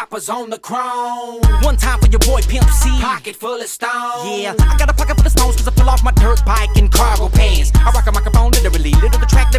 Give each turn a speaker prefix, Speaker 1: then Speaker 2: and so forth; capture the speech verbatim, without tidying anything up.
Speaker 1: choppers on the chrome.
Speaker 2: One time for your boy Pimp C.
Speaker 1: Pocket full of stones.
Speaker 2: Yeah, I got a pocket full of stones cause I fell off my dirt bike in cargo pants. I rock a microphone literally, little the track